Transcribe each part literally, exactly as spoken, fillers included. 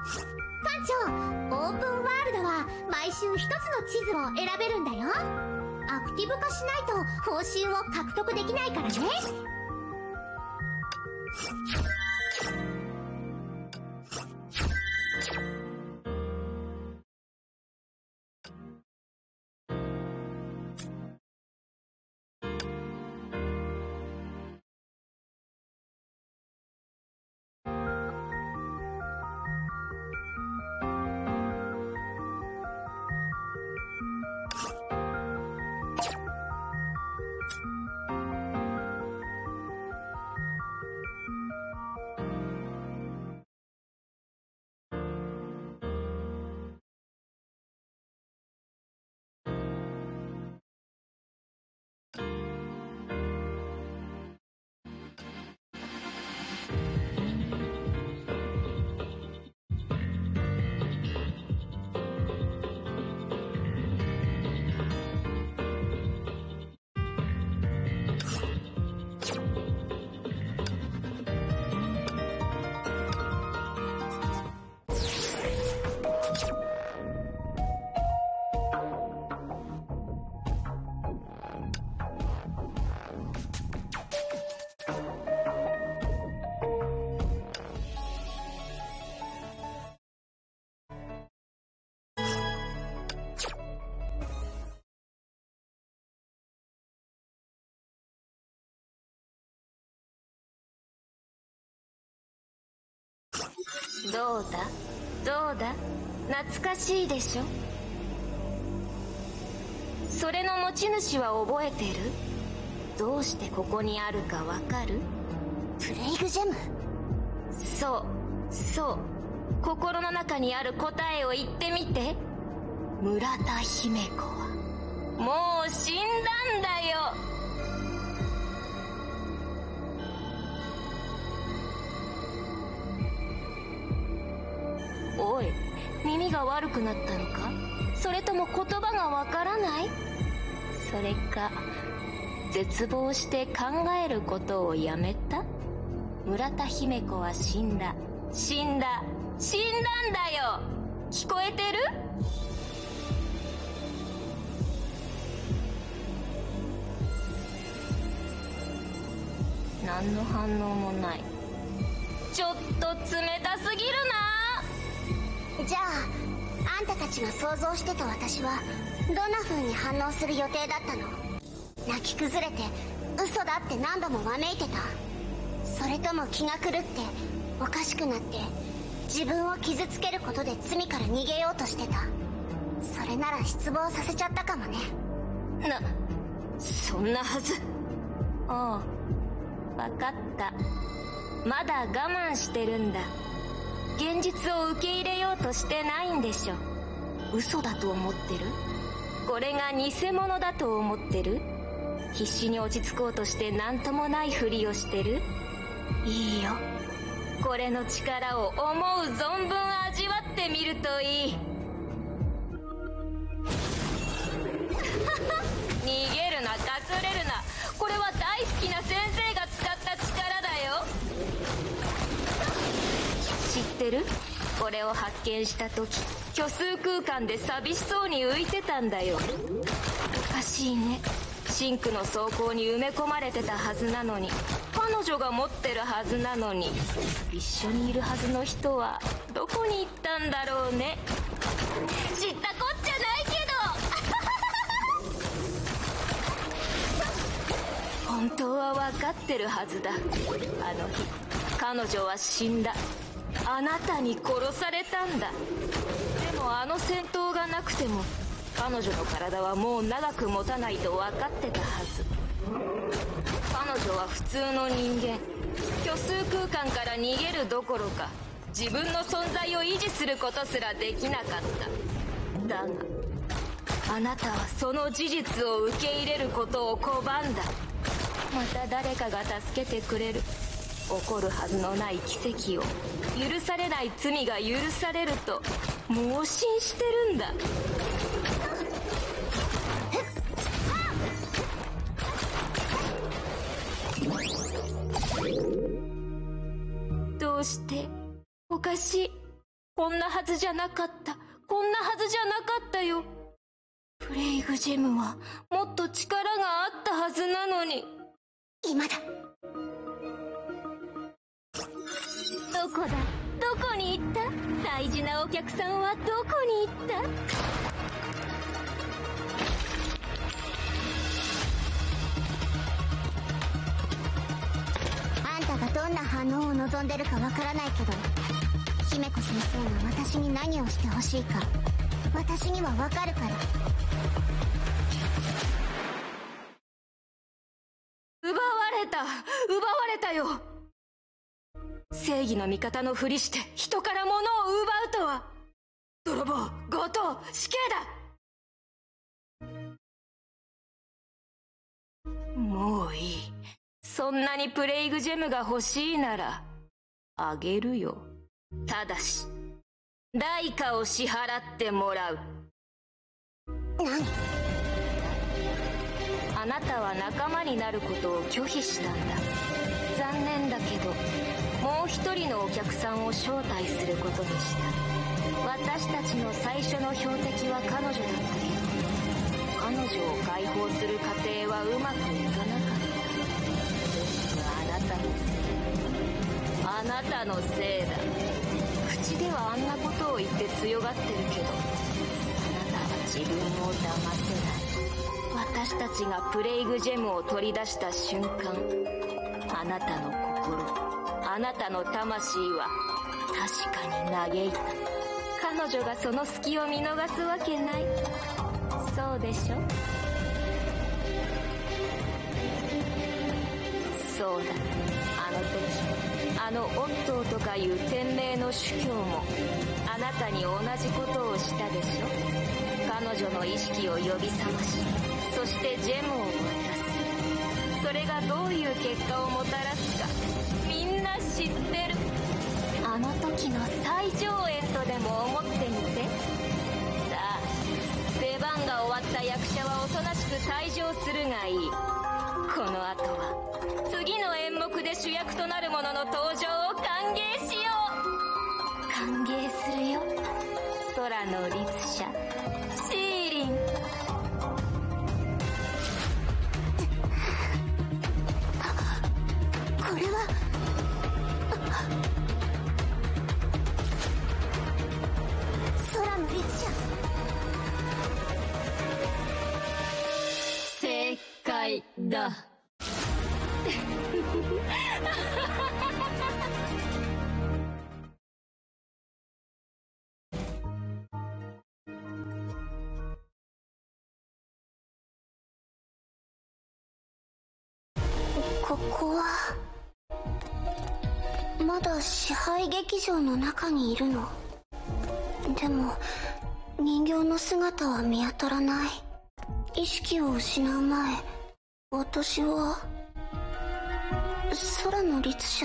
館長、オープンワールドは毎週一つの地図を選べるんだよ。アクティブ化しないと報酬を獲得できないからね。 どうだどうだ、懐かしいでしょ。それの持ち主は覚えてる？どうしてここにあるかわかる？ プレイグジェム？ そうそう、心の中にある答えを言ってみて。村田姫子はもう死んだんだよ。おい、耳が悪くなったのか？それとも言葉がわからない？それか絶望して考えることをやめた？村田姫子は死んだ死んだ死んだんだよ。聞こえてる？何の反応もない。ちょっと冷たすぎるな。 じゃあ、あんたたちが想像してた私はどんな風に反応する予定だったの？泣き崩れて嘘だって何度もわめいてた？それとも気が狂っておかしくなって自分を傷つけることで罪から逃げようとしてた？それなら失望させちゃったかもね。 な、そんなはず。ああ、わかった。まだ我慢してるんだ。現実を受け入れようとしてないんでしょ。嘘だと思ってる？これが偽物だと思ってる？必死に落ち着こうとして何ともないふりをしてる？いいよ、これの力を思う存分味わってみるといい。逃げるな、隠れるな。これは大好きな先生が使った力だよ。知ってる？これを発見した時、虚数空間で寂しそうに浮いてたんだよ。おかしいね。シンクの倉庫に埋め込まれてたはずなのに、彼女が持ってるはずなのに、一緒にいるはずの人はどこに行ったんだろうね。知ったこっちゃないけど本当は分かってるはずだ。あの日彼女は死んだ。あなたに殺されたんだ。でもあの戦闘がなくても彼女の体はもう長く持たないと分かってたはず。彼女は普通の人間。虚数空間から逃げるどころか自分の存在を維持することすらできなかった。だがあなたはその事実を受け入れることを拒んだ。また誰かが助けてくれる。起こるはずのない奇跡を、許されない罪が許されると盲信してるんだ。どうして？おかしい。 こんなはずじゃなかった。こんなはずじゃなかったよ。プレイグジェムはもっと力があったはずなのに。 今だ。 どこだ、どこに行った？大事なお客さんはどこに行った？ あんたがどんな反応を望んでるかわからないけど、姫子先生が私に何をしてほしいか私にはわかるから。 奪われた、奪われたよ。正義の味方のふりして人から物を奪うとは。泥棒、強盗、死刑だ。もういい。そんなにプレイグジェムが欲しいならあげるよ。ただし代価を支払ってもらう。 何？ あなたは仲間になることを拒否したんだ。残念だけどもう一人のお客さんを招待することにした。私たちの最初の標的は彼女だったけど、彼女を解放する過程はうまくいかなかった。あなたのせいだ。口ではあんなことを言って強がってるけど、あなたは自分を騙せない。私たちがプレイグジェムを取り出した瞬間、あなたの心、あなたの魂は確かに嘆いた。彼女がその隙を見逃すわけない。そうでしょ？そうだ。あの時あのオットーとかいう天命の主教もあなたに同じことをしたでしょ。彼女の意識を呼び覚まし、そしてジェムを渡す。それがどういう結果をもたらすかみんな知ってる。あの時の最上演とでも思ってみて。さあ、出番が終わった役者はおとなしく退場するがいい。この後は次の演目で主役となる者の登場を歓迎しよう。歓迎するよ、空の律者シーリン。 これは空の律者。 正解だ。 ここはまだ支配劇場の中にいるの？でも人形の姿は見当たらない。意識を失う前、私は空の律者。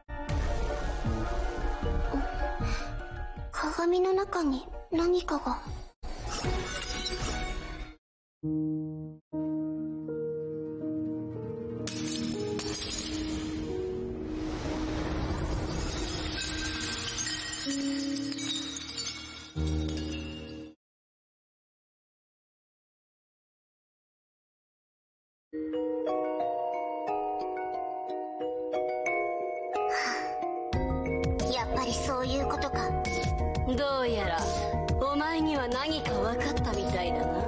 鏡の中に何かが。やっぱりそういうことか。 どうやらお前には何か分かったみたいだな。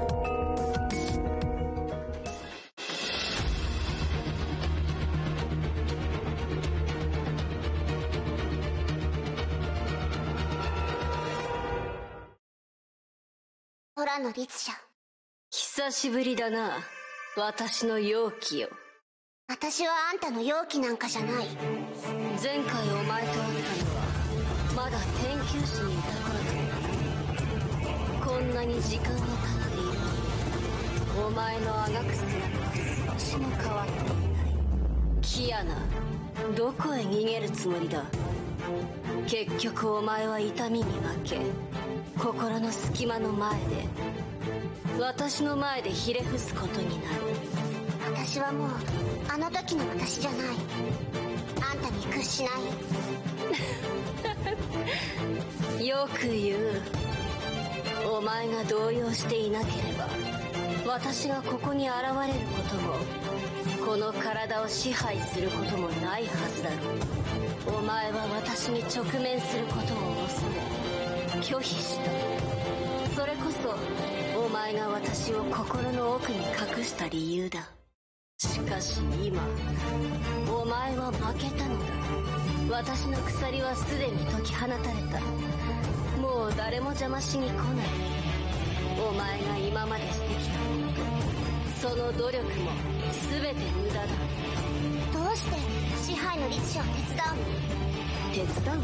空の律者。 久しぶりだな、私の容器よ。 私はあんたの容器なんかじゃない。 前回お前と会ったのはまだ研究室にいた頃だ。こんなに時間が経っているのにお前のあがく姿は少しも変わっていない。キアナ、どこへ逃げるつもりだ。結局お前は痛みに負け、心の隙間の前で私の前でひれ伏すことになる。 私はもうあの時の私じゃない。あんたに屈しない。 よく言う。お前が動揺していなければ私がここに現れることもこの体を支配することもないはずだろう。お前は私に直面することを恐れ拒否した。それこそお前が私を心の奥に隠した理由だ。しかし今お前は負けたのだ。私の鎖はすでに解き放たれた。もう誰も邪魔しに来ない。お前が今までしてきたこと、その努力も全て無駄だ。 どうして支配の律者を手伝うの？ 手伝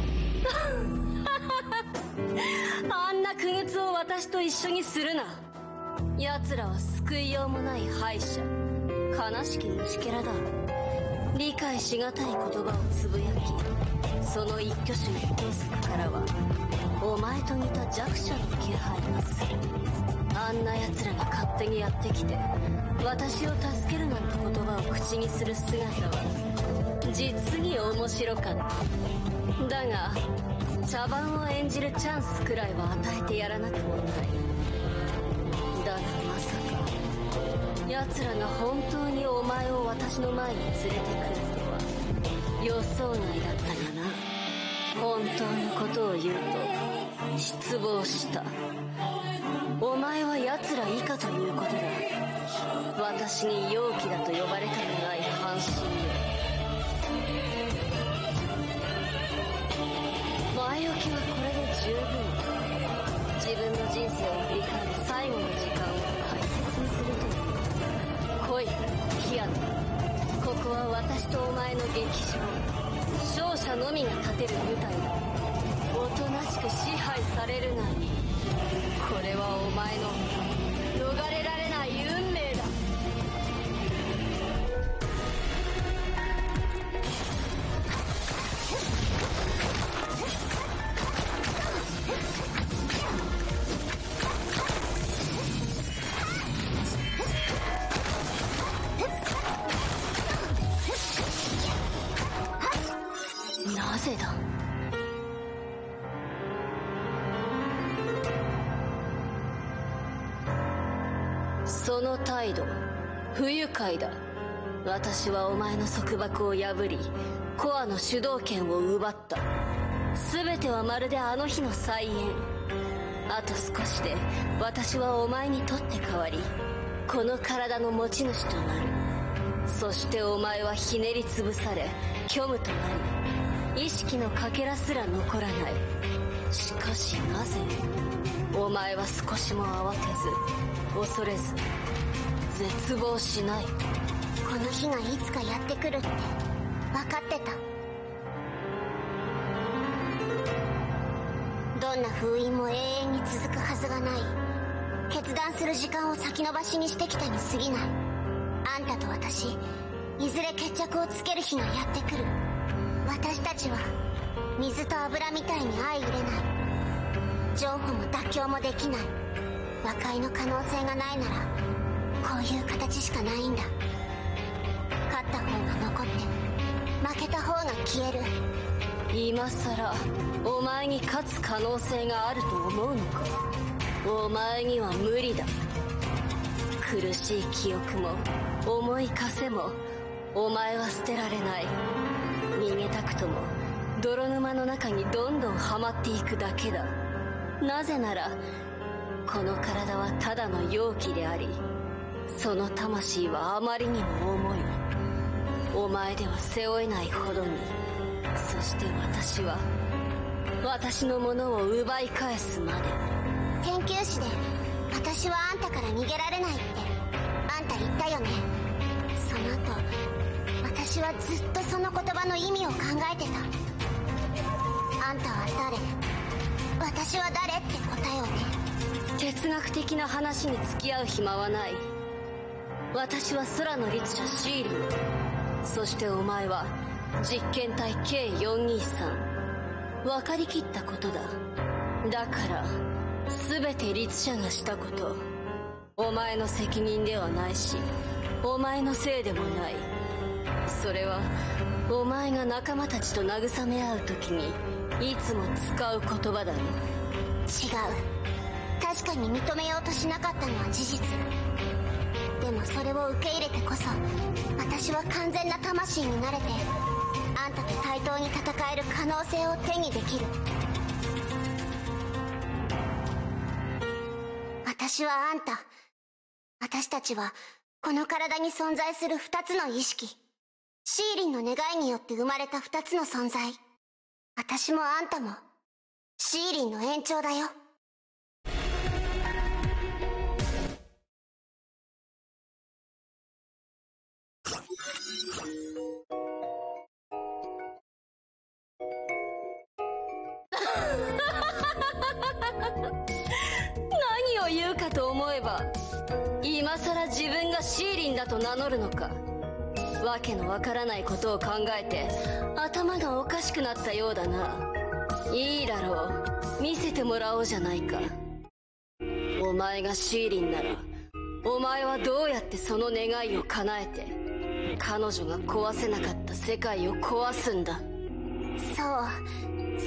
うあんな傀儡を私と一緒にするな。奴らは救いようもない敗者、悲しき虫けらだ。理解しがたい言葉をつぶやき、その一挙手一投足からはお前と似た弱者の気配がする。あんな奴らが勝手にやってきて私を助けるなんて言葉を口にする姿は実に面白かった。だが茶番を演じるチャンスくらいは与えてやらなくもない。だがまさか奴らが本当にお前を私の前に連れてくるとは予想外だったがな。本当のことを言うと失望した。お前は奴ら以下ということだ。私に妖気だと呼ばれたくない半身よ。前置きはこれで十分。自分の人生を振り返る最後の時間を大切にするという。来いキアヌ。ここは私とお前の劇場。勝者のみが立てる舞台だ。おとなしく支配されるな。これはお前の逃れられない運命だ。なぜだ。その態度不愉快だ。私はお前の束縛を破りコアの主導権を奪った。全てはまるであの日の再演。あと少しで私はお前にとって代わりこの体の持ち主となる。そしてお前はひねり潰され虚無となり意識のかけらすら残らない。しかしなぜお前は少しも慌てず恐れず絶望しない。 この日がいつかやってくるって分かってた。どんな封印も永遠に続くはずがない。決断する時間を先延ばしにしてきたに過ぎない。あんたと私いずれ決着をつける日がやってくる。私たちは水と油みたいに相入れない。譲歩も妥協もできない。和解の可能性がないならこういう形しかないんだ。勝った方が残って負けた方が消える。 今さらお前に勝つ可能性があると思うのか。お前には無理だ。苦しい記憶も重い枷もお前は捨てられない。逃げたくとも泥沼の中にどんどんはまっていくだけだ。なぜならこの体はただの容器でありその魂はあまりにも重い。お前では背負えないほどに。そして私は私のものを奪い返すまで。 研究室で私はあんたから逃げられないってあんた言ったよね。その後私はずっとその言葉の意味を考えてた。あんたは誰、私は誰って答えをね。 哲学的な話に付き合う暇はない。私は空の律者シーリン。そしてお前は実験体 ケーよんにーさん。分かりきったことだ。だから全て律者がしたことお前の責任ではないしお前のせいでもない。それはお前が仲間たちと慰め合う時にいつも使う言葉だろ。違う。 確かに認めようとしなかったのは事実。でもそれを受け入れてこそ私は完全な魂になれてあんたと対等に戦える可能性を手にできる。私はあんた、私たちはこの体に存在する二つの意識、シーリンの願いによって生まれた二つの存在。私もあんたもシーリンの延長だよ。 何を言うかと思えば、今さら自分がシーリンだと名乗るのか。わけのわからないことを考えて頭がおかしくなったようだな。いいだろう、見せてもらおうじゃないか。お前がシーリンならお前はどうやってその願いを叶えて彼女が壊せなかった世界を壊すんだ。 そう、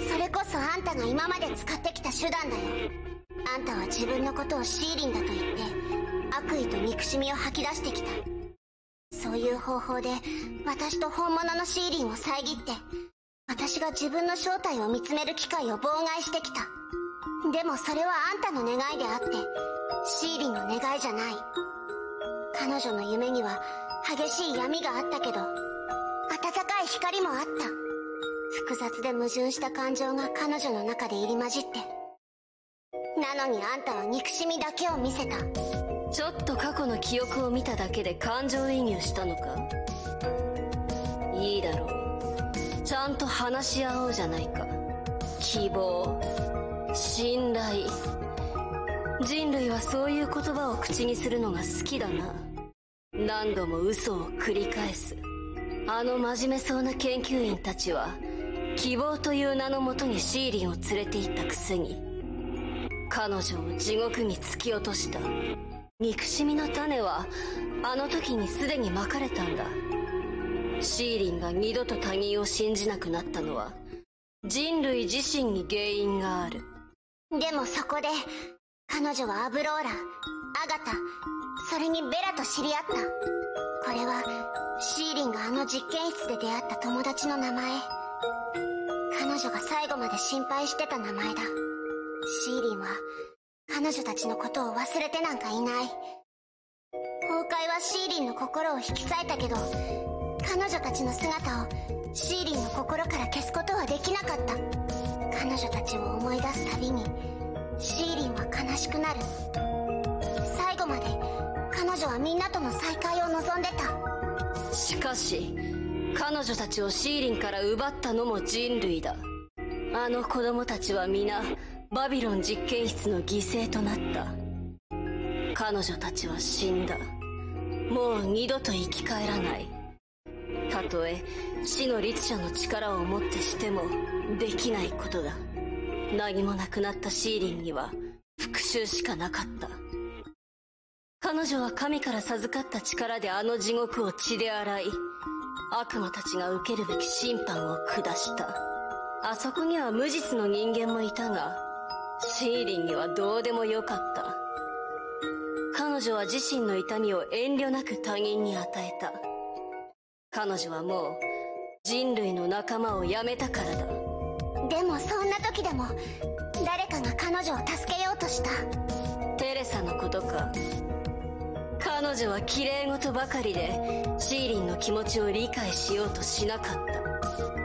それこそあんたが今まで使ってきた手段だよ。あんたは自分のことをシーリンだと言って悪意と憎しみを吐き出してきた。そういう方法で私と本物のシーリンを遮って私が自分の正体を見つめる機会を妨害してきた。でもそれはあんたの願いであってシーリンの願いじゃない。彼女の夢には激しい闇があったけど温かい光もあった。複雑で矛盾した感情が彼女の中で入り混じって、なのにあんたは憎しみだけを見せた。 ちょっと過去の記憶を見ただけで感情移入したのか。いいだろう、ちゃんと話し合おうじゃないか。希望、信頼、人類はそういう言葉を口にするのが好きだな。何度も嘘を繰り返すあの真面目そうな研究員たちは希望という名のもとにシーリンを連れて行ったくせに彼女を地獄に突き落とした。憎しみの種はあの時にすでにまかれたんだ。シーリンが二度と他人を信じなくなったのは人類自身に原因がある。 でもそこで彼女はアブローラ、アガタ、それにベラと知り合った。これはシーリンがあの実験室で出会った友達の名前。彼女が最後まで心配してた名前だ。シーリンは彼女たちのことを忘れてなんかいない。崩壊はシーリンの心を引き裂いたけど彼女たちの姿をシーリンの心から消すことはできなかった。彼女たちを思い出すたびにシーリンは悲しくなる。最後まで彼女はみんなとの再会を望んでた。 しかし彼女たちをシーリンから奪ったのも人類だ。あの子供たちは皆バビロン実験室の犠牲となった。彼女たちは死んだ。もう二度と生き返らない。たとえ死の律者の力をもってしてもできないことだ。何もなくなったシーリンには復讐しかなかった。彼女は神から授かった力であの地獄を血で洗い悪魔たちが受けるべき審判を下した。あそこには無実の人間もいたがシーリンにはどうでもよかった。彼女は自身の痛みを遠慮なく他人に与えた。彼女はもう人類の仲間をやめたからだ。 でもそんな時でも誰かが彼女を助けようとした。 テレサのことか。彼女は綺麗事ばかりでシーリンの気持ちを理解しようとしなかった。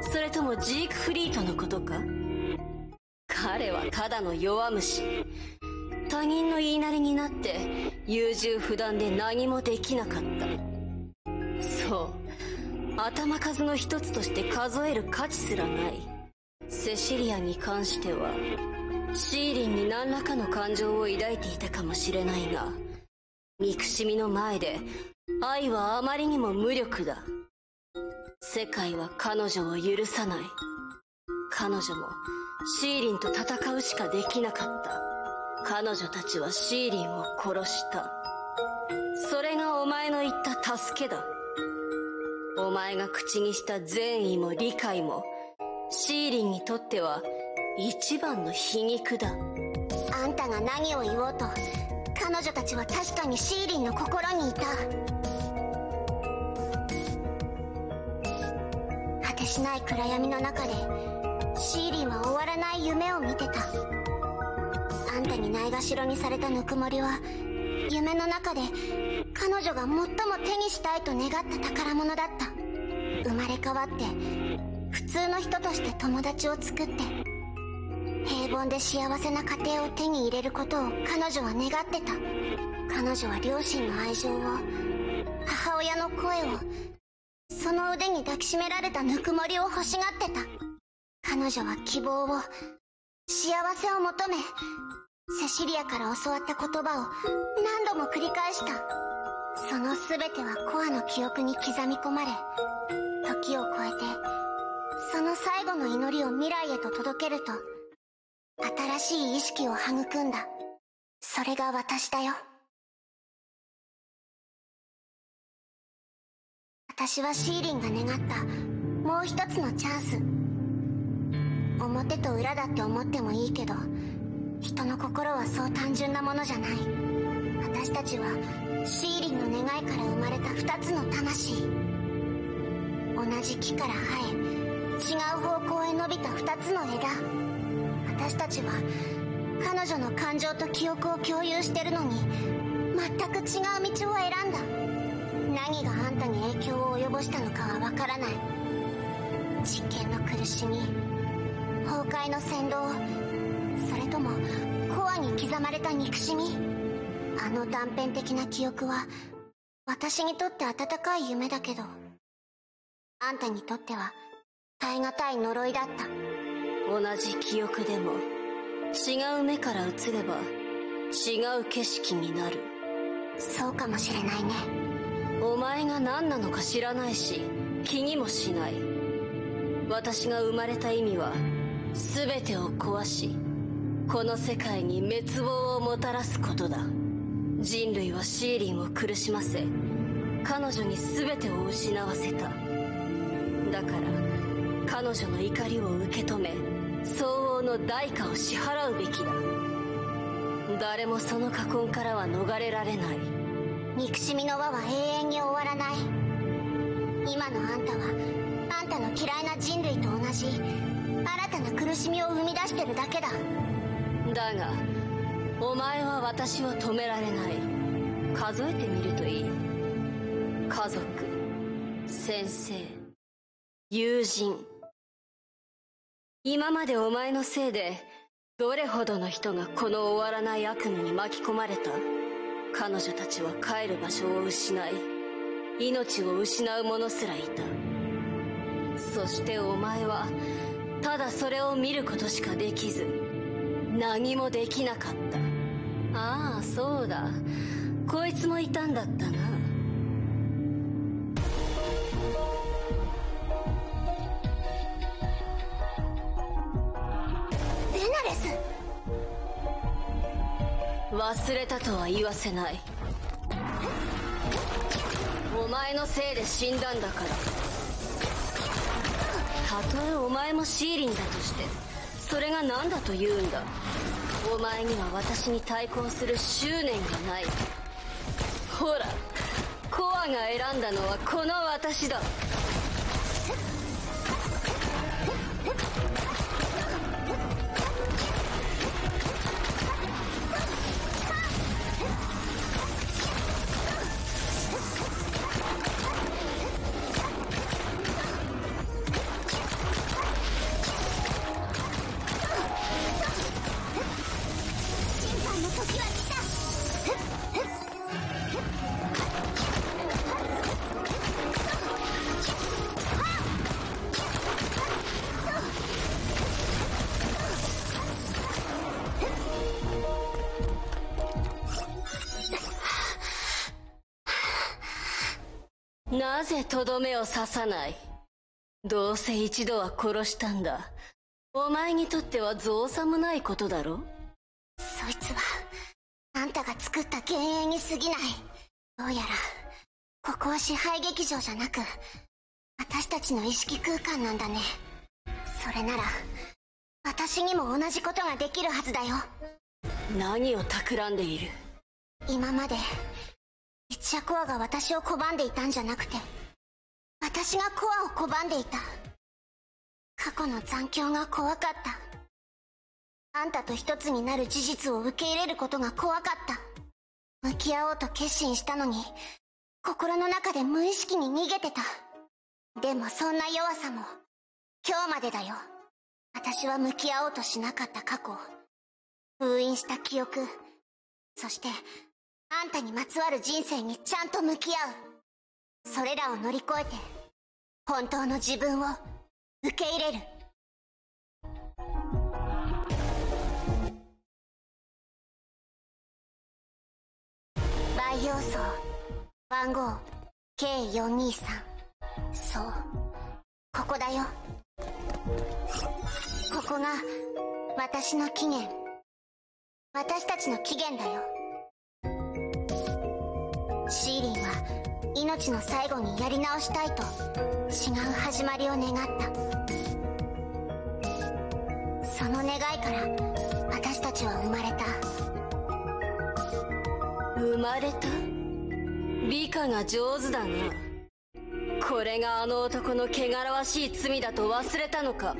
それともジークフリートのことか。彼はただの弱虫。他人の言いなりになって優柔不断で何もできなかった。そう、頭数の一つとして数える価値すらない。セシリアに関してはシーリンに何らかの感情を抱いていたかもしれないが憎しみの前で愛はあまりにも無力だ。世界は彼女を許さない。彼女もシーリンと戦うしかできなかった。彼女たちはシーリンを殺した。それがお前の言った助けだ。お前が口にした善意も理解もシーリンにとっては一番の皮肉だ。 あんたが何を言おうと彼女たちは確かにシーリンの心にいた。果てしない暗闇の中でシーリンは終わらない夢を見てた。あんたにないがしろにされたぬくもりは夢の中で彼女が最も手にしたいと願った宝物だった。生まれ変わって普通の人として友達を作って平凡で幸せな家庭を手に入れることを彼女は願ってた。彼女は両親の愛情を、母親の声を、その腕に抱きしめられたぬくもりを欲しがってた。彼女は希望を、幸せを求め、セシリアから教わった言葉を何度も繰り返した。その全てはコアの記憶に刻み込まれ、時を超えてその最後の祈りを未来へと届けると新しい意識を育んだ。それが私だよ。私はシーリンが願ったもう一つのチャンス。表と裏だって思ってもいいけど人の心はそう単純なものじゃない。私たちはシーリンの願いから生まれた二つの魂。同じ木から生え違う方向へ伸びた二つの枝。私たちは彼女の感情と記憶を共有してるのに全く違う道を選んだ。何があんたに影響を及ぼしたのかはわからない。実験の苦しみ、崩壊の扇動、それともコアに刻まれた憎しみ。あの断片的な記憶は私にとって温かい夢だけどあんたにとっては耐え難い呪いだった。 同じ記憶でも違う目から映れば違う景色になる。 そうかもしれないね。 お前が何なのか知らないし気にもしない。私が生まれた意味は全てを壊しこの世界に滅亡をもたらすことだ。人類はシーリンを苦しませ彼女に全てを失わせた。だから彼女の怒りを受け止め相応の代価を支払うべきだ。誰もその禍根からは逃れられない。 憎しみの輪は永遠に終わらない。今のあんたはあんたの嫌いな人類と同じ新たな苦しみを生み出してるだけだ。 だがお前は私を止められない。数えてみるといい。家族、先生、友人。今までお前のせいでどれほどの人がこの終わらない悪夢に巻き込まれた。彼女たちは帰る場所を失い命を失う者すらいた。そしてお前はただそれを見ることしかできず何もできなかった。ああそうだ、こいつもいたんだったな。 ベナレス。 忘れたとは言わせない。お前のせいで死んだんだから。たとえお前もシーリンだとしてそれが何だと言うんだ。お前には私に対抗する執念がない。ほらコアが選んだのはこの私だ。なぜとどめを刺さない。どうせ一度は殺したんだ。お前にとっては造作もないことだろ。 そいつはあんたが作った幻影に過ぎない。どうやらここは支配劇場じゃなく私たちの意識空間なんだね。それなら私にも同じことができるはずだよ。 何を企んでいる？ 今まで一夜コアが私を拒んでいたんじゃなくて、私がコアを拒んでいた。過去の残響が怖かった。あんたと一つになる事実を受け入れることが怖かった。向き合おうと決心したのに、心の中で無意識に逃げてた。でもそんな弱さも今日までだよ。私は向き合おうとしなかった過去、封印した記憶、そしてあんたにまつわる人生にちゃんと向き合う。それらを乗り越えて本当の自分を受け入れる。培養層番号 ケーよんにーさん。そう、ここだよ。ここが私の起源、私たちの起源だよ。シーリンは命の最後にやり直したいと違う始まりを願った。その願いから私たちは生まれた。 生まれた？美化が上手だな。これがあの男の汚らわしい罪だと忘れたのか。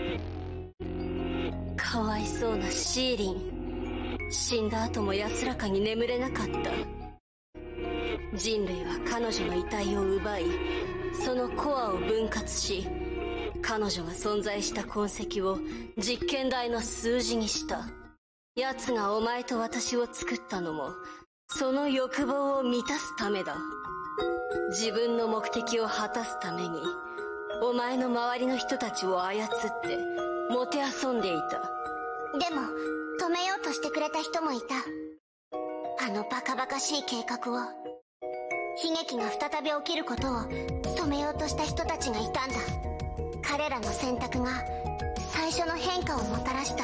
かわいそうなシーリン。死んだ後も安らかに眠れなかった。人類は彼女の遺体を奪い、そのコアを分割し、彼女が存在した痕跡を実験台の数字にした。奴がお前と私を作ったのもその欲望を満たすためだ。自分の目的を果たすためにお前の周りの人たちを操ってもてあそんでいた。 でも止めようとしてくれた人もいた。あのバカバカしい計画を、悲劇が再び起きることを止めようとした人たちがいたんだ。彼らの選択が最初の変化をもたらした。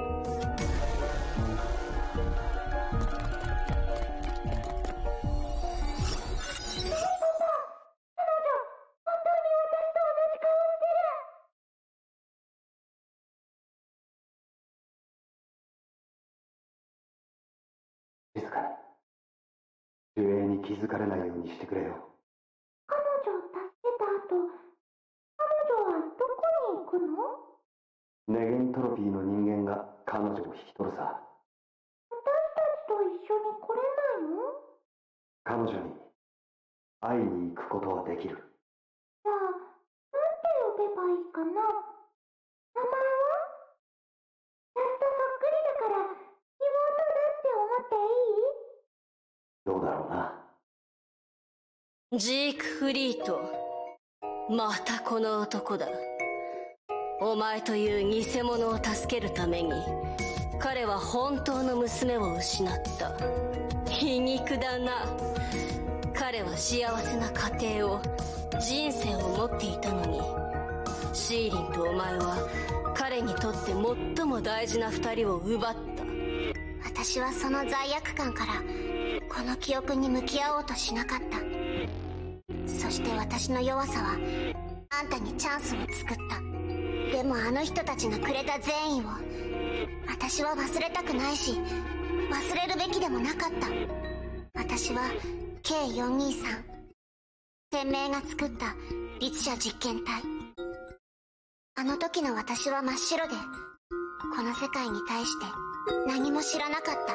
静かに。守衛に気づかれないようにしてくれよ。 彼女を助けた後、彼女はどこに行くの？ ネゲントロピーの人間が彼女を引き取るさ。 私たちと一緒に来れないの？ 彼女に会いに行くことはできる。 じゃあ、なんて呼べばいいかな？名前は？やっとそっくりだから、妹だって思っていい？ どうだろうな。 ジークフリート。またこの男だ。お前という偽物を助けるために彼は本当の娘を失った。皮肉だな。彼は幸せな家庭を、人生を持っていたのに、シーリンとお前は彼にとって最も大事な二人を奪った。 私はその罪悪感からこの記憶に向き合おうとしなかった。そして私の弱さはあんたにチャンスを作った。でもあの人たちがくれた善意を私は忘れたくないし、忘れるべきでもなかった。私は ケーよんにーさん、天命が作った律者実験体。あの時の私は真っ白で、この世界に対して何も知らなかった。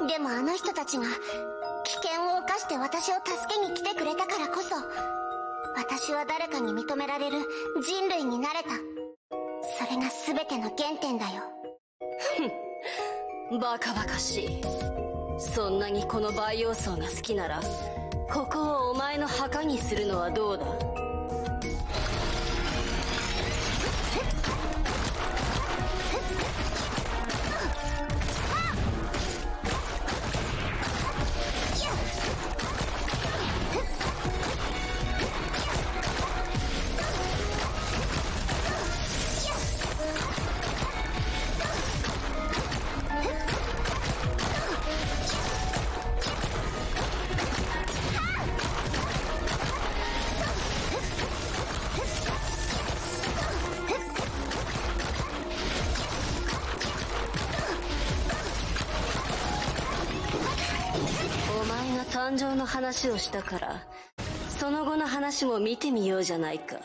でもあの人たちが危険を冒して私を助けに来てくれたからこそ、私は誰かに認められる人類になれた。それが全ての原点だよ。 ふん、バカバカしい。そんなにこの培養層が好きなら、ここをお前の墓にするのはどうだ？ 誕生の話をしたから、その後の話も見てみようじゃないか。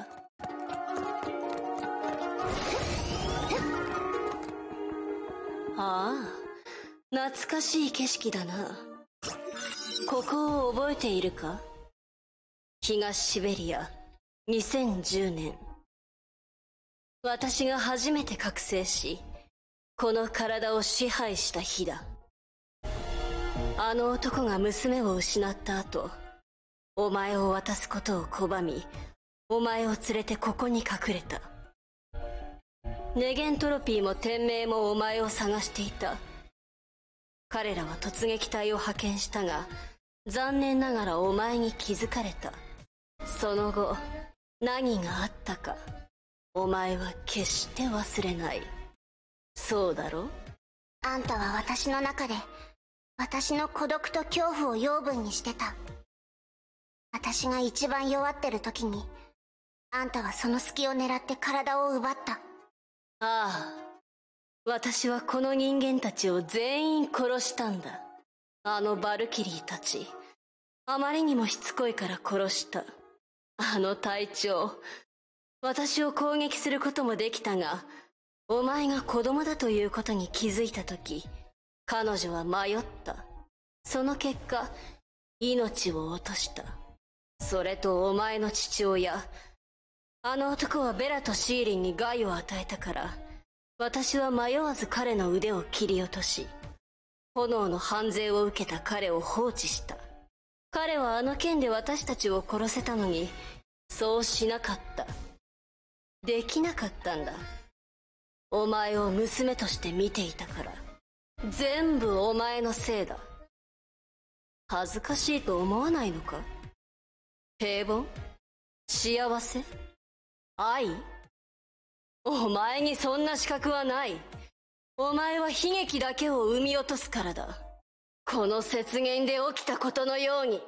ああ、懐かしい景色だな。ここを覚えているか？東シベリア、にせんじゅうねん。私が初めて覚醒し、この体を支配した日だ。あの男が娘を失った後、お前を渡すことを拒み、お前を連れてここに隠れた。ネゲントロピーも天命もお前を探していた。彼らは突撃隊を派遣したが、残念ながらお前に気づかれた。その後、何があったか、お前は決して忘れない。そうだろ？ あんたは私の中で、私の孤独と恐怖を養分にしてた。私が一番弱ってる時に、あんたはその隙を狙って体を奪った。 ああ、私はこの人間たちを全員殺したんだ。あのバルキリーたち、あまりにもしつこいから殺した。あの隊長、私を攻撃することもできたが、お前が子供だということに気づいたとき、彼女は迷った。その結果、命を落とした。それとお前の父親、あの男はベラとシーリンに害を与えたから、私は迷わず彼の腕を切り落とし、炎の半税を受けた彼を放置した。彼はあの剣で私たちを殺せたのに、そうしなかった。できなかったんだ。お前を娘として見ていたから。全部お前のせいだ。恥ずかしいと思わないのか？平凡？幸せ？愛？お前にそんな資格はない。お前は悲劇だけを生み落とすからだ。この雪原で起きたことのように。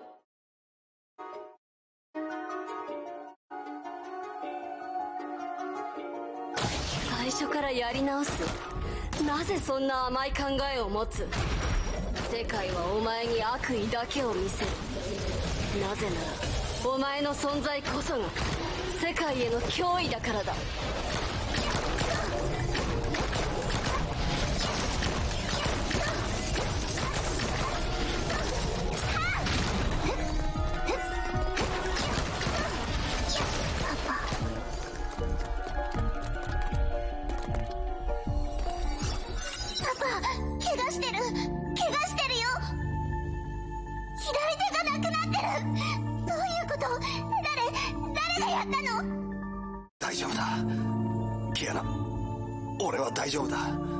最初からやり直す。なぜそんな甘い考えを持つ？世界はお前に悪意だけを見せる。なぜならお前の存在こそが世界への脅威だからだ。 怪我してる怪我してるよ。左手がなくなってる。どういうこと？誰誰がやったの？ 大丈夫だキアナ、俺は大丈夫だ。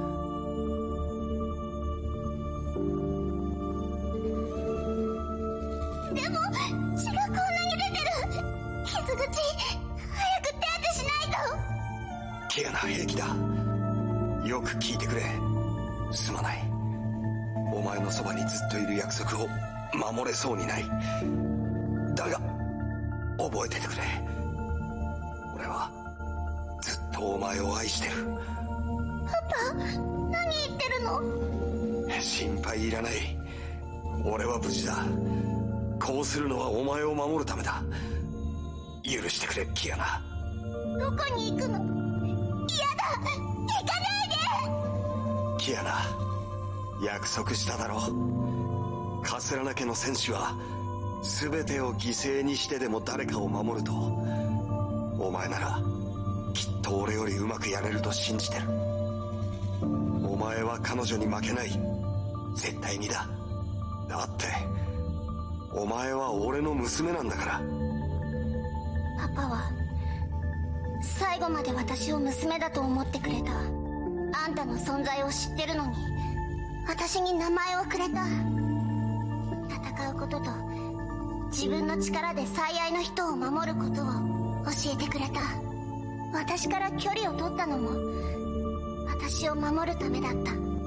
でも血がこんなに出てる。傷口早く手当てしないと。 キアナ、平気だ。よく聞いてくれ。すまない。お前のそばにずっといる約束を守れそうにない。だが覚えててくれ。俺はずっとお前を愛してる。 パパ、何言ってるの？ 心配いらない。俺は無事だ。こうするのはお前を守るためだ。許してくれキアナ。 どこに行くの？嫌だ、行かないで。 キアナ、約束しただろ。カスラナ家の戦士は全てを犠牲にしてでも誰かを守ると。お前ならきっと俺よりうまくやれると信じてる。お前は彼女に負けない。絶対にだ。だってお前は俺の娘なんだから。 パパは最後まで私を娘だと思ってくれた。あんたの存在を知ってるのに私に名前をくれた。戦うことと自分の力で最愛の人を守ることを教えてくれた。私から距離を取ったのも私を守るためだった。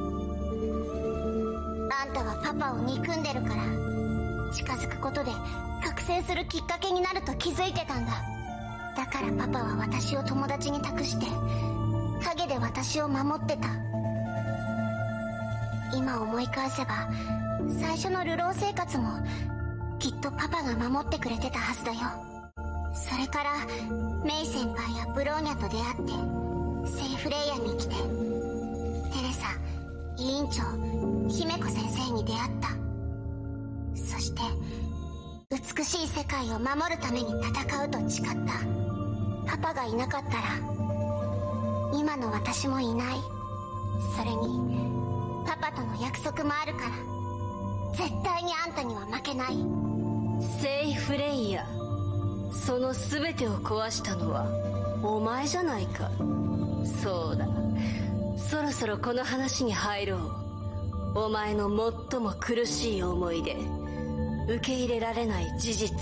あんたはパパを憎んでるから近づくことで覚醒するきっかけになると気づいてたんだ。だからパパは私を友達に託して陰で私を守ってた。今思い返せば最初の流浪生活もきっとパパが守ってくれてたはずだよ。それからメイ先輩やブローニャと出会ってセイフレイヤに来て、テレサ、委員長、姫子先生に出会った。そして美しい世界を守るために戦うと誓った。パパがいなかったら今の私もいない。それにパパとの約束もあるから絶対にあんたには負けない。 セイフレイヤ、その全てを壊したのはお前じゃないか。そうだ、そろそろこの話に入ろう。お前の最も苦しい思い出、受け入れられない事実。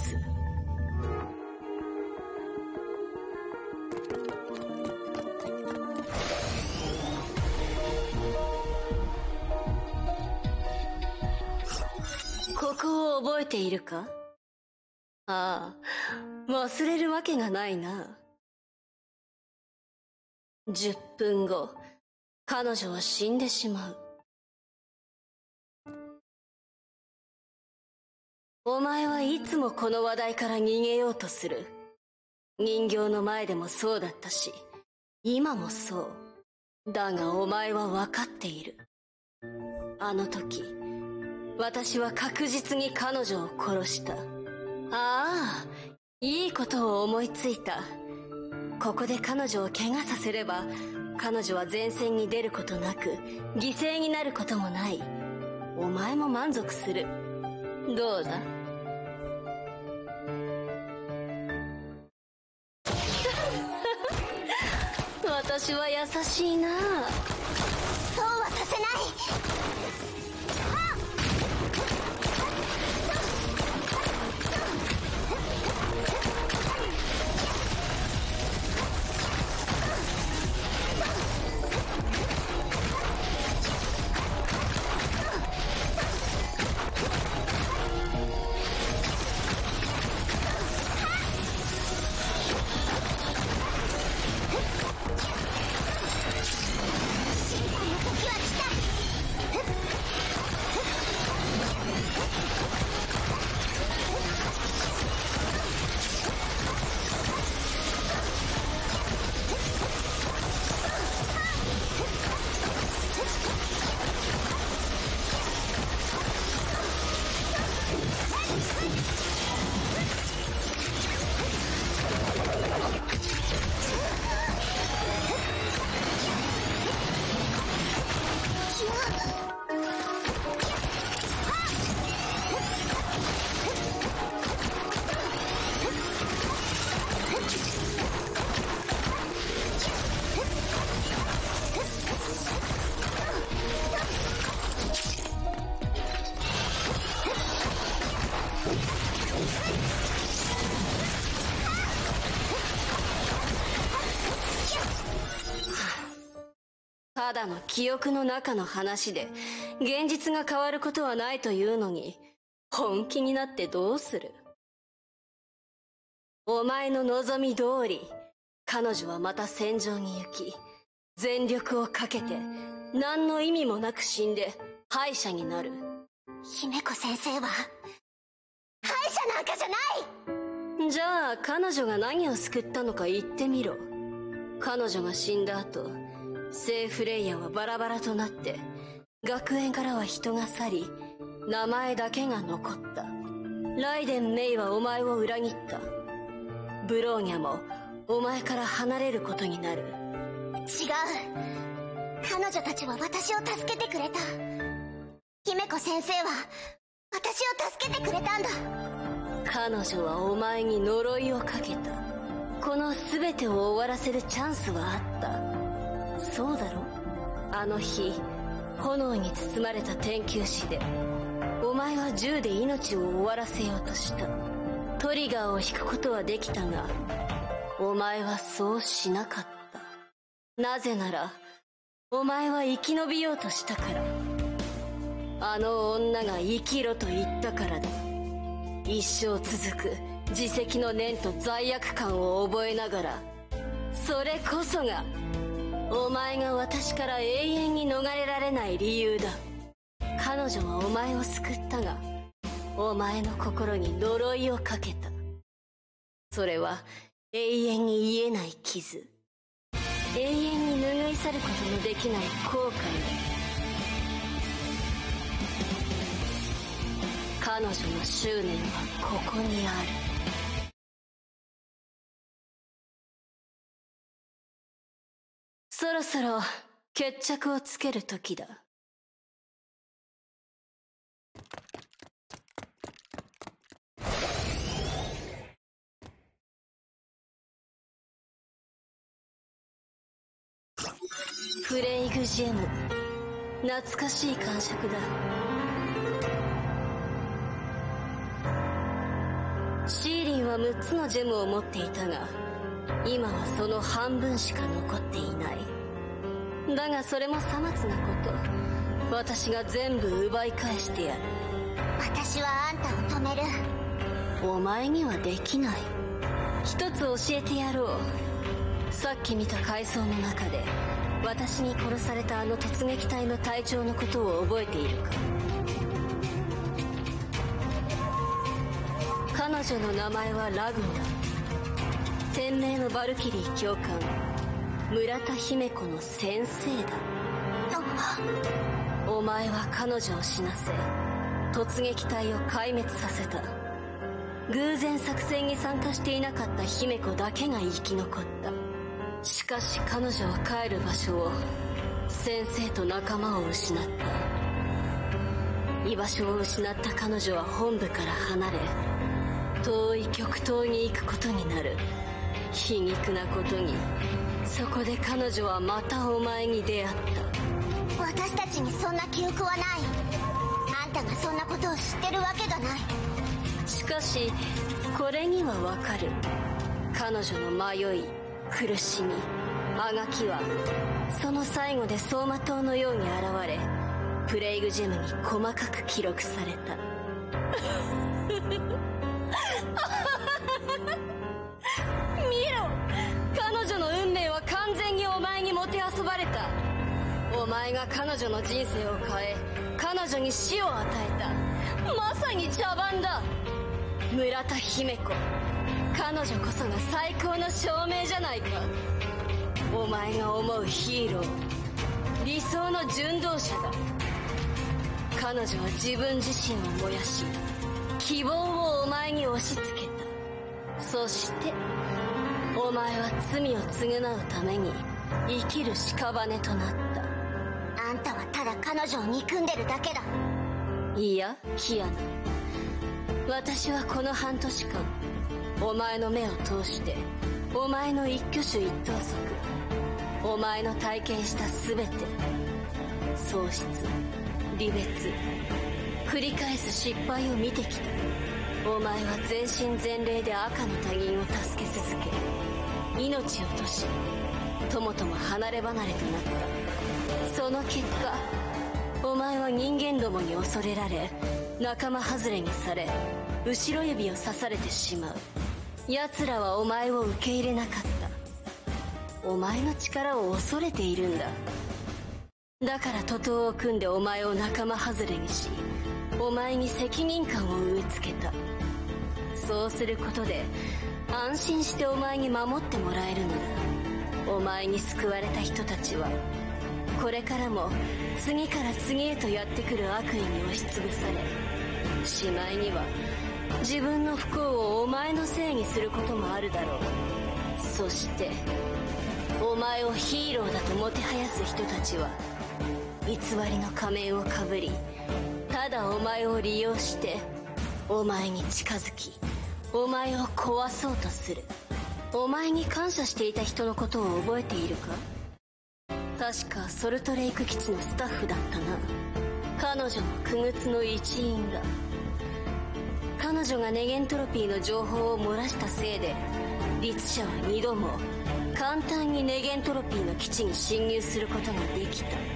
ここを覚えているか？ああ、忘れるわけがないな。じゅっぷんご、彼女は死んでしまう。お前はいつもこの話題から逃げようとする。人形の前でもそうだったし、今もそう。だがお前は分かっている。あの時、私は確実に彼女を殺した。ああ、いいことを思いついた。ここで彼女を怪我させれば、彼女は前線に出ることなく、犠牲になることもない。お前も満足する。どうだ？私は優しいな。 そうはさせない。 ただの記憶の中の話で現実が変わることはないというのに、本気になってどうする？お前の望み通り、彼女はまた戦場に行き、全力をかけて何の意味もなく死んで敗者になる。 姫子先生は敗者なんかじゃない。 じゃあ彼女が何を救ったのか言ってみろ。彼女が死んだ後、セイフレイヤはバラバラとなって、学園からは人が去り、名前だけが残った。ライデン・メイはお前を裏切った。ブローニャもお前から離れることになる。 違う。彼女たちは私を助けてくれた。姫子先生は私を助けてくれたんだ。 彼女はお前に呪いをかけた。この全てを終わらせるチャンスはあった。そうだろ？あの日、炎に包まれた天球師で、お前は銃で命を終わらせようとした。トリガーを引くことはできたが、お前はそうしなかった。なぜなら、お前は生き延びようとしたから。あの女が生きろと言ったからだ。一生続く自責の念と罪悪感を覚えながら、それこそがお前が私から永遠に逃れられない理由だ。彼女はお前を救ったが、 お前の心に呪いをかけた。それは永遠に癒えない傷、永遠に拭い去ることのできない後悔だ。彼女の執念はここにある。そろそろ決着をつける時だ。フレイグジェム、懐かしい感触だ。シーリンはむっつのジェムを持っていたが、今はその半分しか残っていない。だがそれもさまつなこと。私が全部奪い返してやる。 私はあんたを止める。 お前にはできない。一つ教えてやろう。さっき見た階層の中で私に殺されたあの突撃隊の隊長のことを覚えているか？彼女の名前はラグンだ。天命のバルキリー教官、村田姫子の先生だ。お前は彼女を死なせ突撃隊を壊滅させた。偶然作戦に参加していなかった姫子だけが生き残った。しかし彼女は帰る場所を、先生と仲間を失った。居場所を失った彼女は本部から離れ、遠い極東に行くことになる。皮肉なことに、そこで彼女はまたお前に出会った。 私たちにそんな記憶はない。あんたがそんなことを知ってるわけがない。 しかしこれにはわかる。彼女の迷い、苦しみ、あがきはその最後で走馬灯のように現れ、プレイグジェムに細かく記録された。見ろ、彼女の運命は完全にお前にもてあそばれた。お前が彼女の人生を変え、彼女に死を与えた。まさに茶番だ。村田姫子、彼女こそが最高の証明じゃないか。お前が思うヒーロー、理想の殉道者だ。彼女は自分自身を燃やし、希望をお前に押し付けた。そしてお前は罪を償うために生きる屍となった。 あんたはただ彼女を憎んでるだけだ。 いや、キアナ、私はこの半年間、お前の目を通してお前の一挙手一投足、お前の体験した全て、喪失、離別、繰り返す失敗を見てきた。お前は全身全霊で赤の他人を助け続け、命を落とし、ともとも離れ離れとなった。その結果、お前は人間どもに恐れられ、仲間外れにされ、後ろ指を刺されてしまう。奴らはお前を受け入れなかった。お前の力を恐れているんだ。だから徒党を組んでお前を仲間外れにし、お前に責任感を植え付けた。そうすることで安心してお前に守ってもらえるのだ。お前に救われた人たちはこれからも次から次へとやってくる悪意に押しつぶされ、しまいには自分の不幸をお前のせいにすることもあるだろう。そしてお前をヒーローだともてはやす人たちは偽りの仮面をかぶり、ただお前を利用してお前に近づき、お前を壊そうとする。お前に感謝していた人のことを覚えているか？確かソルトレイク基地のスタッフだったな。彼女の傀儡の一員だ。彼女がネゲントロピーの情報を漏らしたせいで、律者は二度も簡単にネゲントロピーの基地に侵入することができた。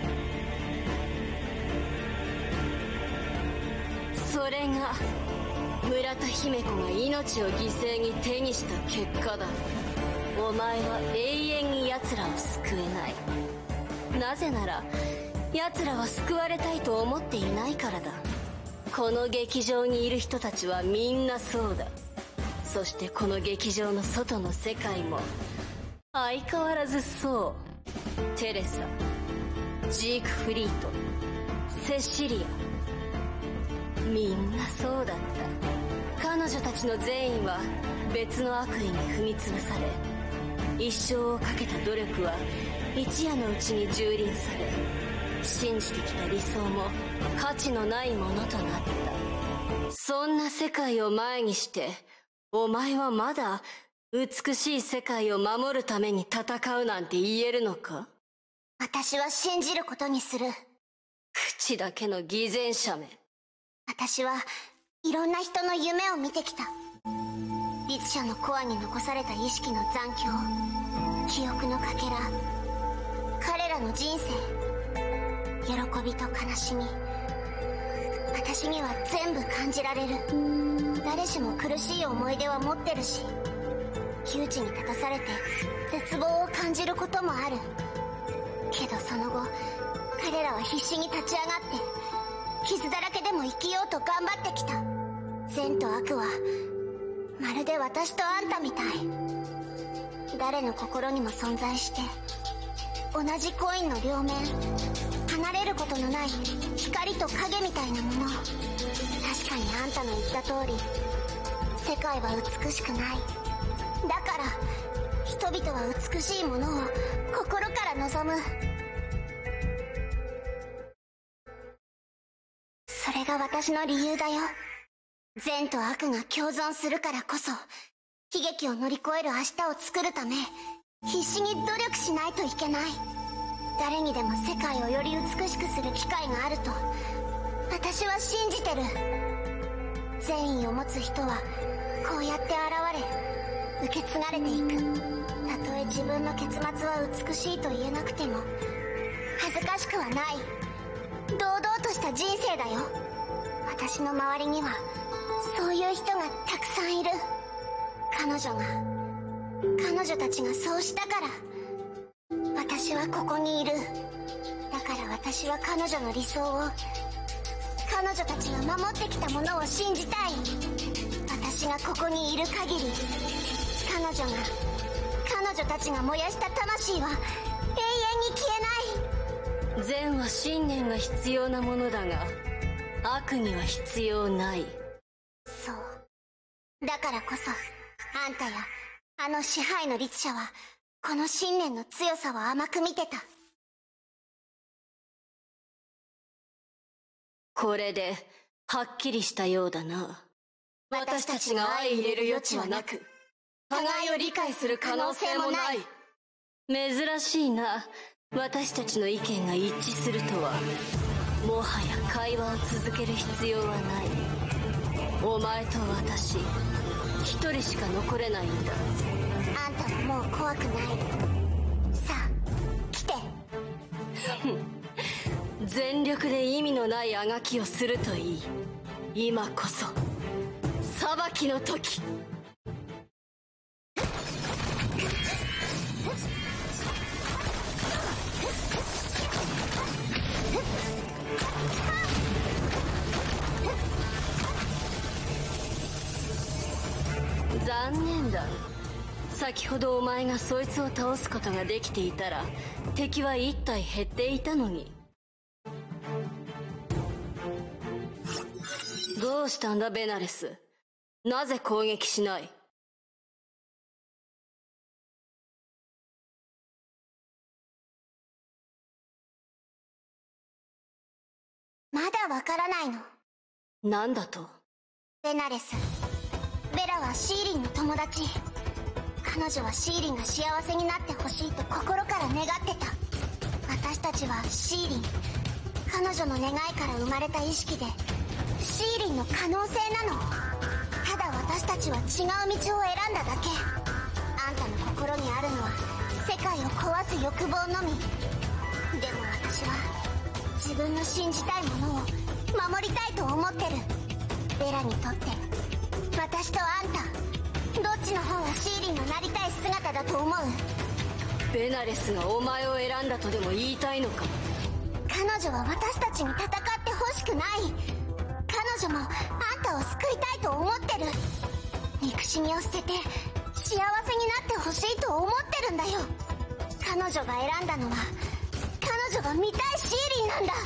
それが村田姫子が命を犠牲に手にした結果だ。お前は永遠に奴らを救えない。なぜなら奴らは救われたいと思っていないからだ。 この劇場にいる人たちはみんなそうだ。そしてこの劇場の外の世界も相変わらずそう。テレサ、ジークフリート、セシリア、みんなそうだった。彼女たちの全員は別の悪意に踏み潰され、一生をかけた努力は一夜のうちに蹂躙され、信じてきた理想も価値のないものとなった。そんな世界を前にしてお前はまだ美しい世界を守るために戦うなんて言えるのか？ 私は信じることにする。 口だけの偽善者め。 私はいろんな人の夢を見てきた。律者のコアに残された意識の残響、記憶のかけら、彼らの人生、喜びと悲しみ、私には全部感じられる。誰しも苦しい思い出は持ってるし、窮地に立たされて絶望を感じることもある。けどその後、彼らは必死に立ち上がって傷だらけでも生きようと頑張ってきた。善と悪はまるで私とあんたみたい。誰の心にも存在して同じコインの両面、離れることのない光と影みたいなもの。確かにあんたの言った通り、世界は美しくない。だから人々は美しいものを心から望む。それが私の理由だよ。善と悪が共存するからこそ、悲劇を乗り越える明日を作るため必死に努力しないといけない。誰にでも世界をより美しくする機会があると私は信じてる。善意を持つ人はこうやって現れ、受け継がれていく。たとえ自分の結末は美しいと言えなくても恥ずかしくはない。堂々とした人生だよ。私の周りにはそういう人がたくさんいる。彼女が彼女たちがそうしたから私はここにいる。だから私は彼女の理想を、彼女たちが守ってきたものを信じたい。私がここにいる限り、彼女が彼女たちが燃やした魂は永遠に消えない。 善は信念が必要なものだが、悪には必要ない。 そう。だからこそあんたやあの支配の律者はこの信念の強さを甘く見てた。 これではっきりしたようだな。私たちが相入れる余地はなく、互いを理解する可能性もない。珍しいな。私たちの意見が一致するとは。もはや会話を続ける必要はない。お前と私、一人しか残れないんだ。 あんたはもう怖くない。さあ来て。 全力で意味のないあがきをするといい。今こそ裁きの時。残念だ。先ほどお前がそいつを倒すことができていたら敵は一体減っていたのに。どうしたんだベナレス。なぜ攻撃しない？ まだわからないの？ なんだと？ ベナレス、ベラはシーリンの友達。彼女はシーリンが幸せになってほしいと心から願ってた。私たちはシーリン、彼女の願いから生まれた意識でシーリンの可能性なの。ただ私たちは違う道を選んだだけ。あんたの心にあるのは世界を壊す欲望のみ。でも私は自分の信じたいものを守りたいと思ってる。ベラにとって私とあんた、どっちの方がシーリンのなりたい姿だと思う？ ベナレスがお前を選んだとでも言いたいのか？ 彼女は私たちに戦ってほしくない。彼女しみを捨てて幸せになってほしいと思ってるんだよ。彼女が選んだのは彼女が見たいシーリンなんだ。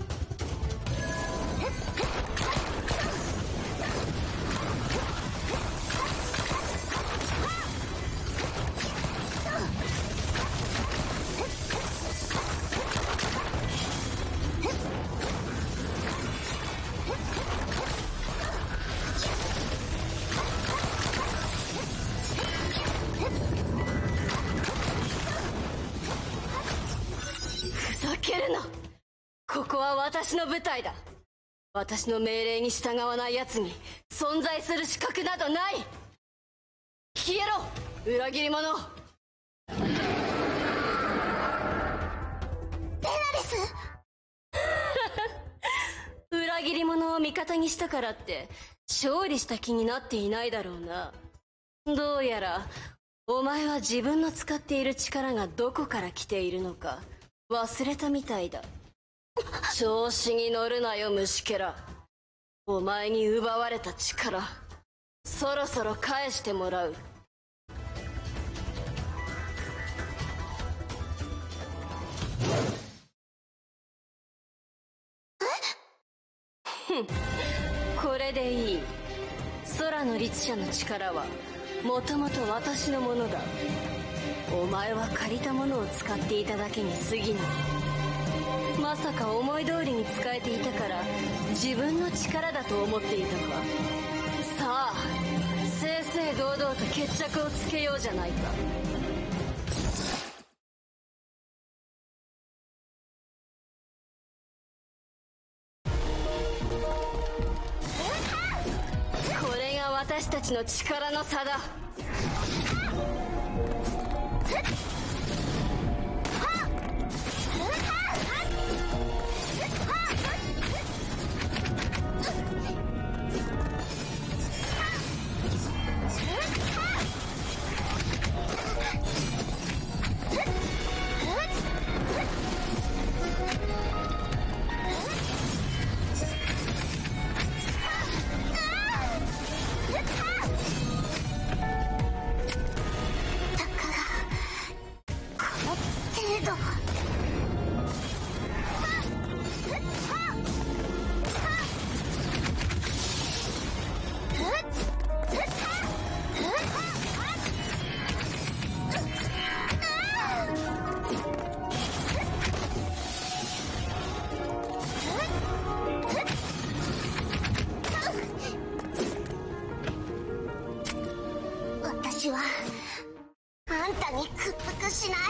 ふざけるな。ここは私の舞台だ。私の命令に従わない奴に存在する資格などない。消えろ、裏切り者。 ベナレス裏切り者を味方にしたからって勝利した気になっていないだろうな。どうやらお前は自分の使っている力がどこから来ているのか忘れたみたいだ。調子に乗るなよ、虫けら。お前に奪われた力、そろそろ返してもらう。ふん、これでいい。空の律者の力はもともと私のものだ。お前は借りたものを使っていただけに過ぎない。まさか思い通りに使えていたから自分の力だと思っていたか。さあ、正々堂々と決着をつけようじゃないか。これが私たちの力の差だ。 私はあんたに屈服しない。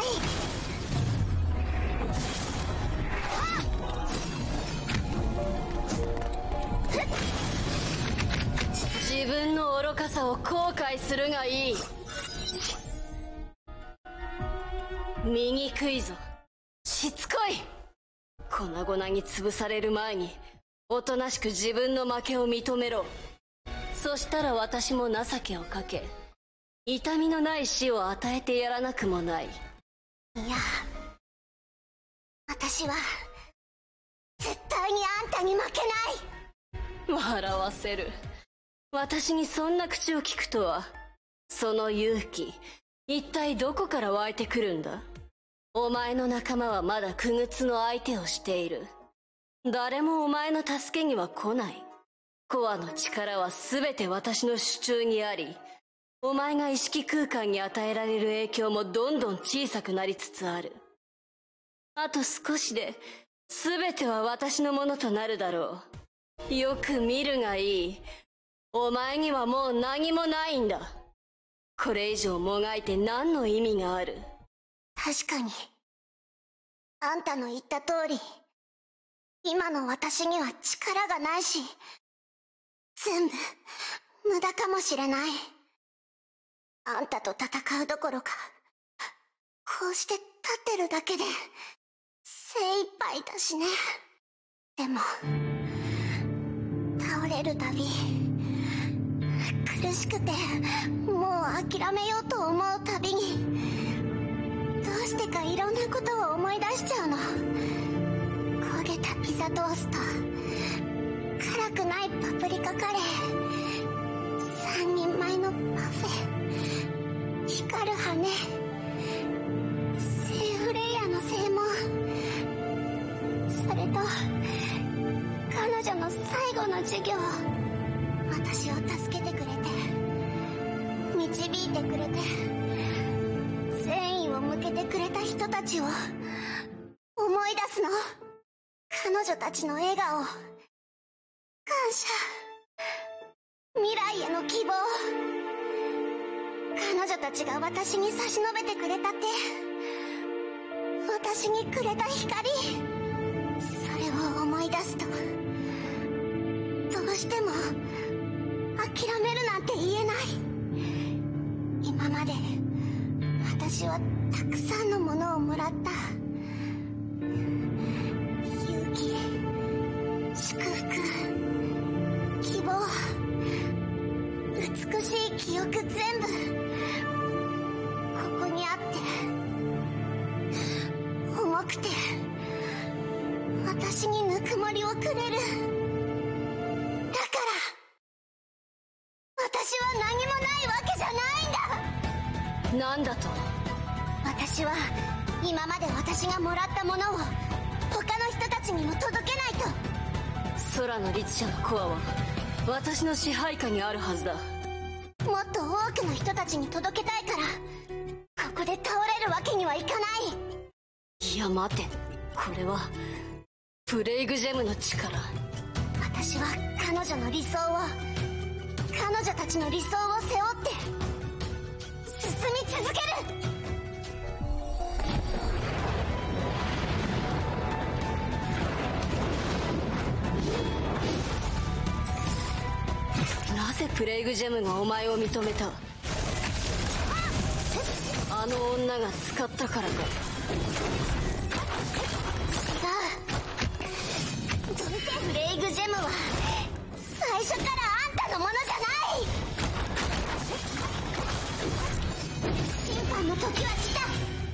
自分の愚かさを後悔するがいい。醜いぞ、しつこい。粉々に潰される前におとなしく自分の負けを認めろ。そしたら私も情けをかけ痛みのない死を与えてやらなくもない。 いや、私は絶対にあんたに負けない。 笑わせる。私にそんな口を聞くとは。その勇気、一体どこから湧いてくるんだ。お前の仲間はまだ傀儡の相手をしている。誰もお前の助けには来ない。コアの力は全て私の手中にあり、お前が意識空間に与えられる影響もどんどん小さくなりつつある。あと少しで全ては私のものとなるだろう。よく見るがいい。お前にはもう何もないんだ。これ以上もがいて何の意味がある。 確かにあんたの言った通り、今の私には力がないし、全部無駄かもしれない。あんたと戦うどころか、こうして立ってるだけで精一杯だしね。でも倒れるたび苦しくてもう諦めようと思うたびに、どうしてかいろんなことを思い出しちゃうの。焦げたピザトースト、辛くないパプリカカレー、三人前のパフ女の最後の授業、私を助けてくれて、導いてくれて、善意を向けてくれた人たちを思い出すの。彼女たちの笑顔、感謝、未来への希望、彼女たちが私に差し伸べてくれた手、私にくれた光、それを思い出すと、どうしても諦めるなんて言えない。今まで私はたくさんのものをもらった。勇気、祝福、希望、美しい記憶、全部ここにあって、重くて私にぬくもりをくれる。だから私は何もないわけじゃないんだ。 なんだと？ 私は今まで私がもらったものを他の人たちにも届けないと。 空の律者のコアは私の支配下にあるはずだ。 もっと多くの人たちに届けたいから、ここで倒れるわけにはいかない。 いや待て、これはプレイグジェムの力。 私は彼女の理想を、彼女たちの理想を背負って進み続ける。 なぜプレイグジェムがお前を認めた？あの女が使ったからか？ 違う。どうせフレイグジェムは最初からあんたのものじゃない。審判の時は来た。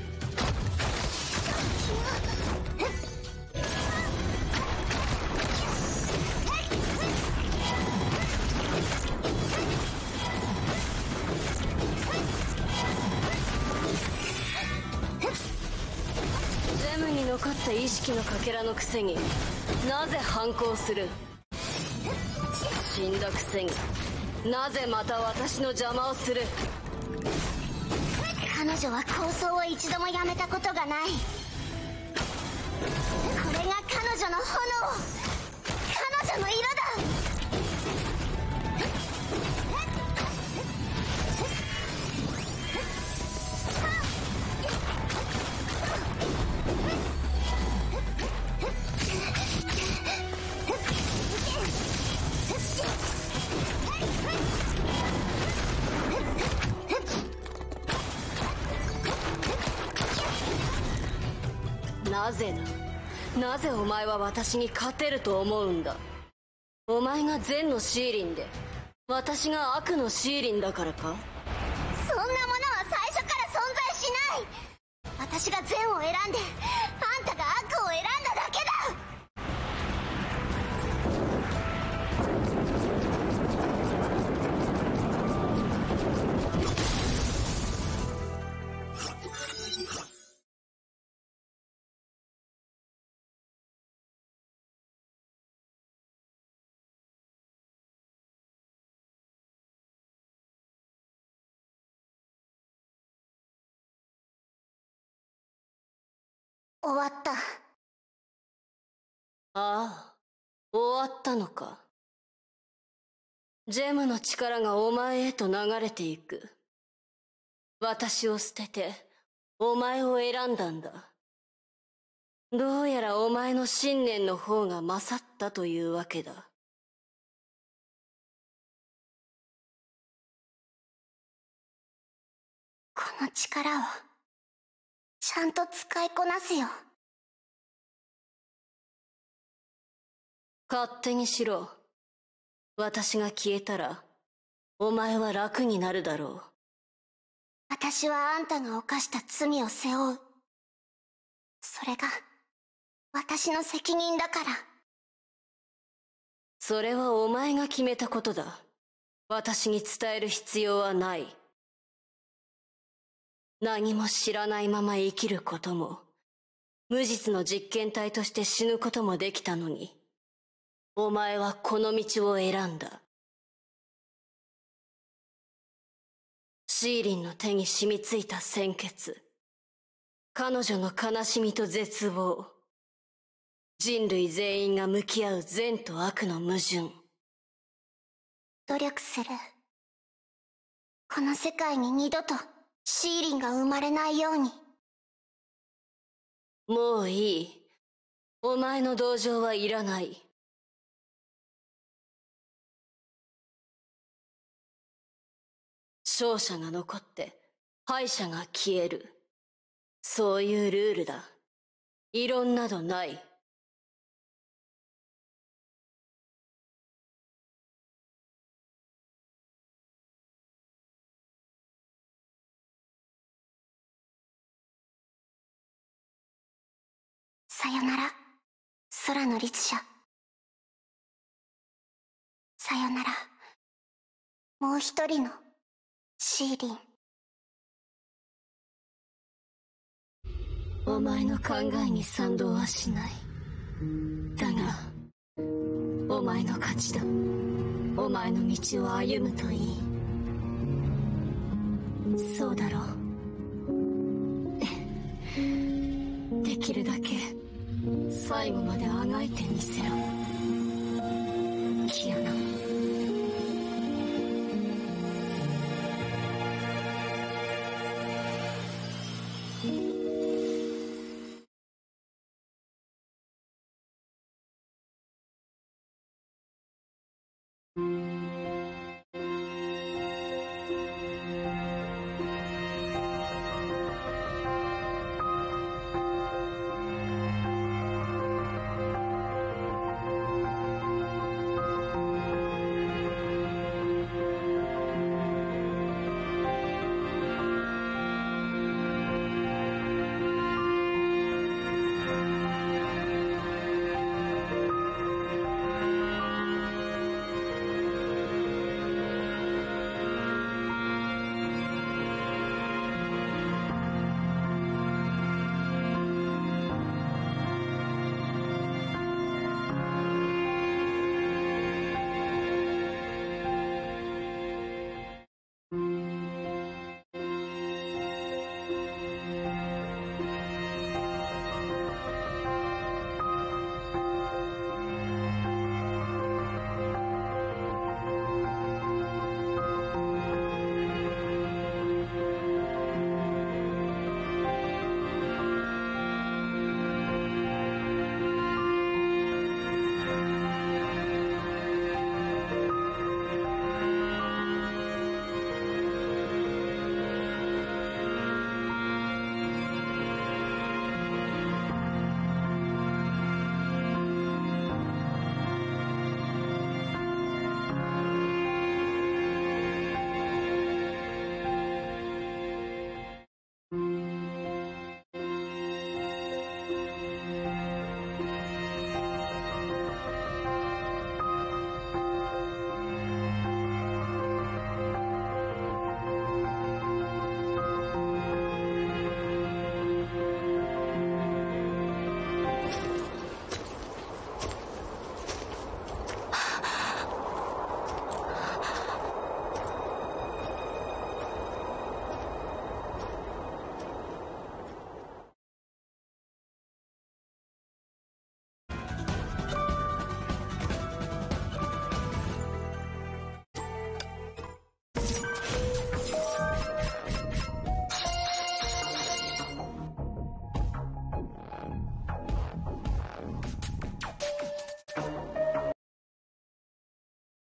ジェムに残った意識のかけらのくせになぜ反抗する？死んだくせになぜまた私の邪魔をする？ 彼女は抗争を一度もやめたことがない。これが彼女の炎、彼女の色だ。 なぜだ？なぜお前は私に勝てると思うんだ？お前が善のシーリンで私が悪のシーリンだからか？ そんなものは最初から存在しない。私が善を選んであんたが悪を選んだだけだ。終わった。 ああ、終わったのか。ジェムの力がお前へと流れていく。私を捨ててお前を選んだんだ。どうやらお前の信念の方が勝ったというわけだ。 この力をちゃんと使いこなすよ。 勝手にしろ。私が消えたらお前は楽になるだろう。 私はあんたが犯した罪を背負う。それが私の責任だから。 それはお前が決めたことだ。私に伝える必要はない。何も知らないまま生きることも、無実の実験体として死ぬこともできたのに、 お前はこの道を選んだ。シーリンの手に染みついた鮮血、彼女の悲しみと絶望、人類全員が向き合う善と悪の矛盾。 努力する。この世界に二度とシーリンが生まれないように。 もういい。お前の同情はいらない。勝者が残って敗者が消える。そういうルールだ。異論などない。 さよなら、空の律者。さよなら、もう一人のシーリン。 お前の考えに賛同はしない。だが、お前の勝ちだ。お前の道を歩むといい。そうだろう。できるだけ最後まであがいてみせろ。